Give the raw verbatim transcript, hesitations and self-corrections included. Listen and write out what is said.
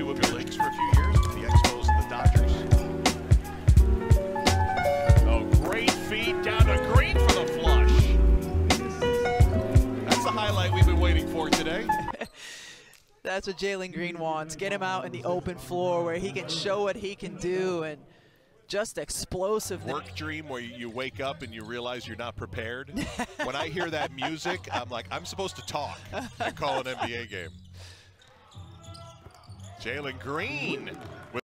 two of your links for a few years, the Expos and the Dodgers. Oh, great feed down to Green for the flush. That's the highlight we've been waiting for today. That's what Jalen Green wants. Get him out in the open floor where he can show what he can do, and just explosive. Work dream where you wake up and you realize you're not prepared. When I hear that music, I'm like, I'm supposed to talk and call an N B A game. Jalen Green.